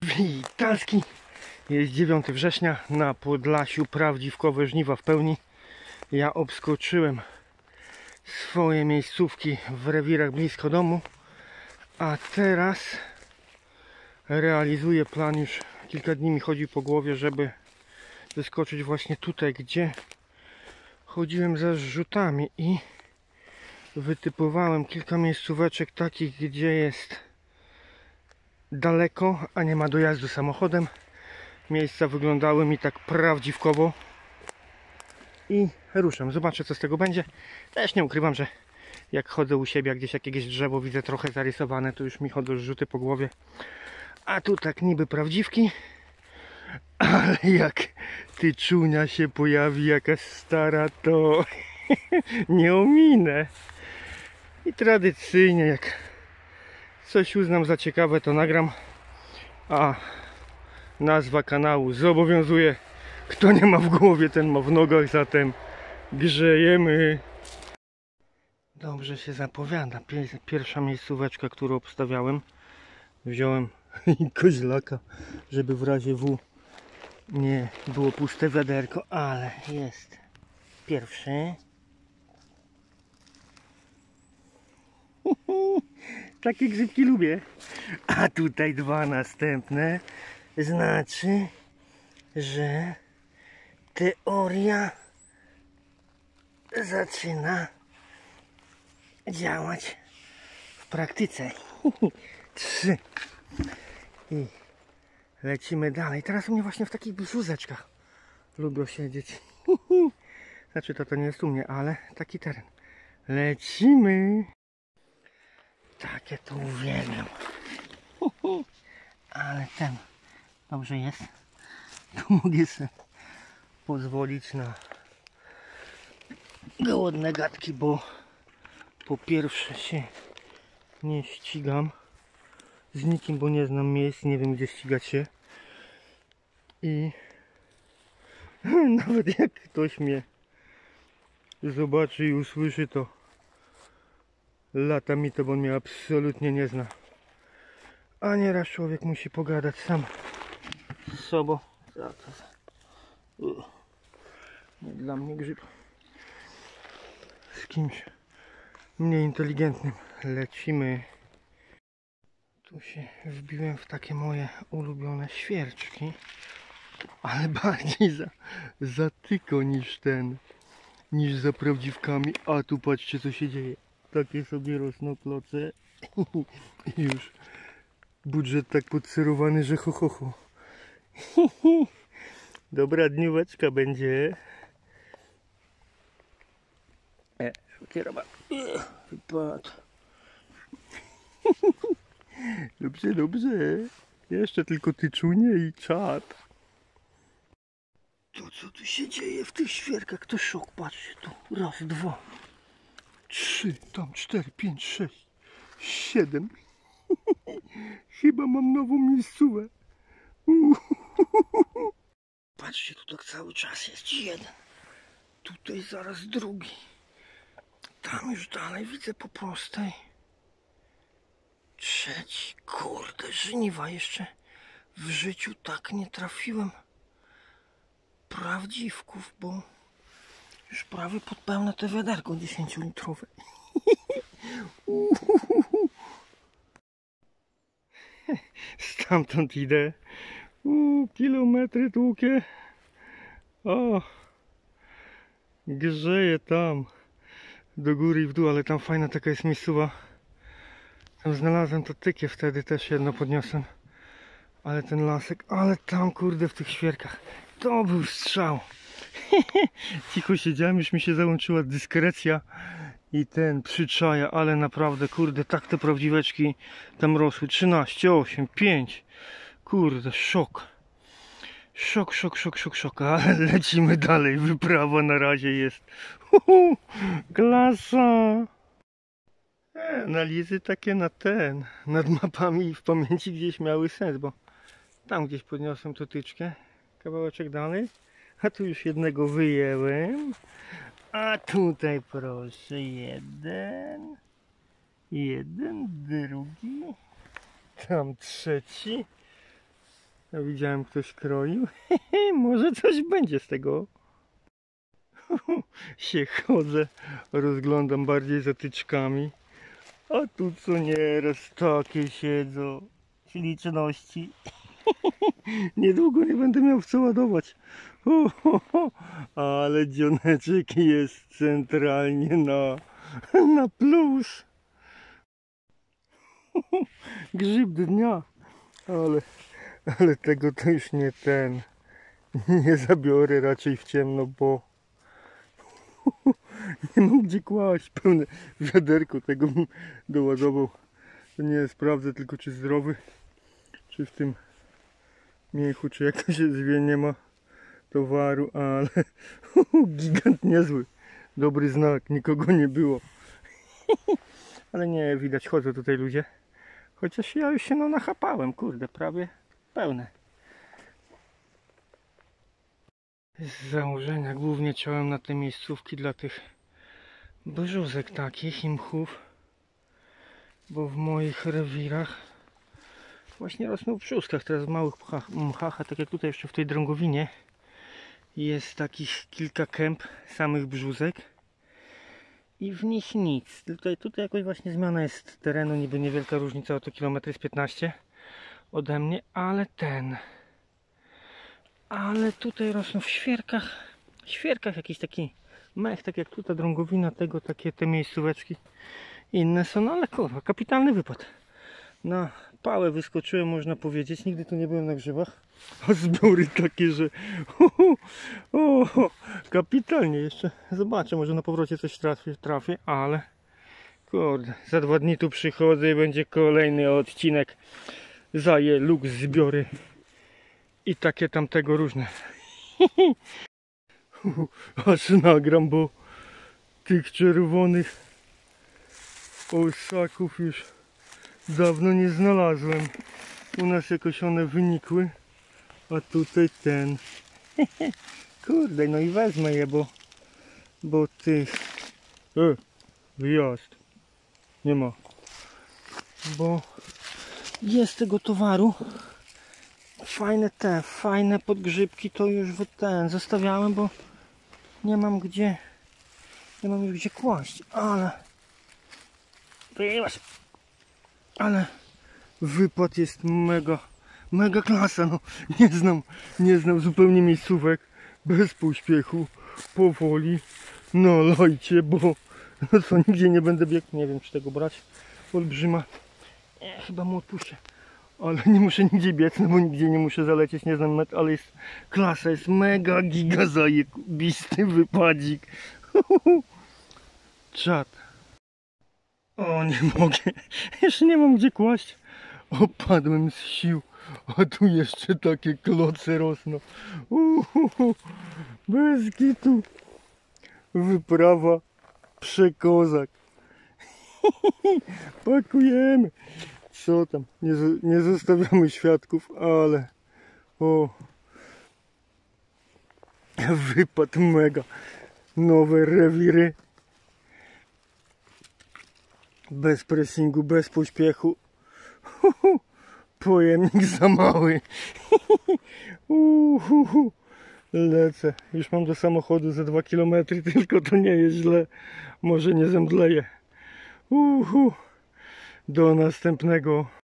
Witalski. Jest 9 września, na Podlasiu prawdziwkowe żniwa w pełni. Ja obskoczyłem swoje miejscówki w rewirach blisko domu, a teraz realizuję plan. Już kilka dni mi chodzi po głowie, żeby wyskoczyć właśnie tutaj, gdzie chodziłem za zrzutami, i wytypowałem kilka miejscóweczek takich, gdzie jest daleko, a nie ma dojazdu samochodem. Miejsca wyglądały mi tak prawdziwkowo i ruszam. Zobaczę, co z tego będzie. Też nie ukrywam, że jak chodzę u siebie, jak gdzieś jakieś drzewo widzę trochę zarysowane, to już mi chodzą rzuty po głowie. A tu tak niby prawdziwki, ale jak tyczunia się pojawi jakaś stara, to nie ominę. I tradycyjnie, jak coś uznam za ciekawe, to nagram. A nazwa kanału zobowiązuje: kto nie ma w głowie, ten ma w nogach, zatem grzejemy. Dobrze się zapowiada. Pierwsza miejscóweczka, którą obstawiałem. Wziąłem koźlaka, żeby w razie W nie było puste wiaderko, ale jest pierwszy. Takie grzybki lubię. A tutaj dwa następne. Znaczy, że teoria zaczyna działać w praktyce. 3. I lecimy dalej. Teraz u mnie właśnie w takich biszuzeczkach lubią siedzieć. Znaczy to nie jest u mnie, ale taki teren. Lecimy. Takie to uwielbiam. Ale ten dobrze jest. Tu mogę sobie pozwolić na głodne gadki, bo po pierwsze się nie ścigam z nikim, bo nie znam miejsc, nie wiem, gdzie ścigać się. I nawet jak ktoś mnie zobaczy i usłyszy, to lata mi to, bo on mnie absolutnie nie zna. A nieraz człowiek musi pogadać sam z sobą. Nie dla mnie grzyb. Z kimś mniej inteligentnym. Lecimy. Tu się wbiłem w takie moje ulubione świerczki, ale bardziej za tyko niż za prawdziwkami. A tu patrzcie, co się dzieje. Takie sobie rosną kloce. I już budżet tak podserowany, że ho ho ho. Dobra dnióweczka będzie. Kierowa. Wypadł. Dobrze, dobrze. Jeszcze tylko tyczunie i czad. To co tu się dzieje w tych świerkach, to szok. Patrzcie tu. Raz, dwa, 3, tam 4, 5, 6, 7. Chyba mam nową miejscówę. Patrzcie, tu tak cały czas jest jeden. Tutaj zaraz drugi. Tam już dalej widzę po prostej. Trzeci. Kurde, żniwa, jeszcze w życiu tak nie trafiłem prawdziwków, bo już prawie podpełnę te wiaderko 10-litrowe. Stamtąd idę. Kilometry długie. O, grzeje tam do góry i w dół, ale tam fajna taka jest miejscowa. Tam znalazłem to tykie, wtedy też jedno podniosłem. Ale ten lasek, ale tam kurde w tych świerkach, to był strzał. Cicho siedziałem, już mi się załączyła dyskrecja i ten przyczaja, ale naprawdę kurde, tak te prawdziweczki tam rosły. 13, 8, 5. Kurde, szok. Szok, ale lecimy dalej. Wyprawa na razie jest. Klasa. Analizy takie nad mapami i w pamięci gdzieś miały sens, bo tam gdzieś podniosłem to tyczkę, kawałeczek dalej, a tu już jednego wyjęłem, a tutaj proszę, jeden, drugi, tam trzeci, Ja widziałem, ktoś kroił. Może coś będzie z tego. Się chodzę, rozglądam bardziej za tyczkami. A tu co nieraz takie siedzą śliczności. Niedługo nie będę miał w co ładować. Ale dzioneczek jest centralnie na plus. Grzyb dnia. Ale tego to już nie zabiorę raczej w ciemno, bo nie mam gdzie kłaść. Pełne wiaderko tego bym doładował. To nie sprawdzę tylko, czy zdrowy, czy w tym miechu, czy jak to się zwie, nie ma towaru, ale gigant niezły. Dobry znak, nikogo nie było. Ale nie, widać, chodzą tutaj ludzie. Chociaż ja już się nachapałem, kurde, prawie pełne. Z założenia głównie ciąłem na te miejscówki dla tych brzózek takich i mchów, bo w moich rewirach właśnie rosną w brzózkach, teraz w małych mchach, a tak jak tutaj jeszcze w tej drągowinie jest takich kilka kęp samych brzózek i w nich nic. Tutaj jakoś właśnie zmiana jest terenu, niby niewielka różnica, oto kilometr jest 15 ode mnie, ale tutaj rosną w świerkach jakiś taki mech, tak jak tutaj drągowina, takie te miejscóweczki inne są, no ale kurwa, kapitalny wypad. Na pałę wyskoczyłem, można powiedzieć, nigdy tu nie byłem na grzybach, a zbiory takie, że kapitalnie. Jeszcze zobaczę, może na powrocie coś trafię, ale kurde, za 2 dni tu przychodzę i będzie kolejny odcinek zaje luk zbiory i takie tamtego różne. Aż nagram, bo tych czerwonych ossaków już dawno nie znalazłem. U nas jakoś one wynikły, a tutaj ten. Kurde, no i wezmę je, bo tych wyjazd nie ma, bo jest tego towaru. Fajne podgrzybki to już zostawiałem, bo nie mam już gdzie kłaść, ale wypad jest mega klasa, no nie znam zupełnie miejscówek, bez pośpiechu, powoli, no lajcie, bo no co, nigdzie nie będę biegł, nie wiem czy tego brać, olbrzyma, chyba mu odpuszczę. Ale nie muszę nigdzie biec, no bo nigdzie nie muszę zalecieć, nie znam metr, ale jest klasa, jest mega giga zajebisty wypadzik. Czad. O, nie mogę, jeszcze nie mam gdzie kłaść. Opadłem z sił, a tu jeszcze takie kloce rosną. Bez kitu. Wyprawa przekozak. Pakujemy. Co tam? Nie zostawiamy świadków, ale wypad mega. Nowe rewiry. Bez pressingu, bez pośpiechu. Pojemnik za mały. Lecę. Już mam do samochodu za 2 km, tylko to nie jest źle. Może nie zemdleję. Do następnego.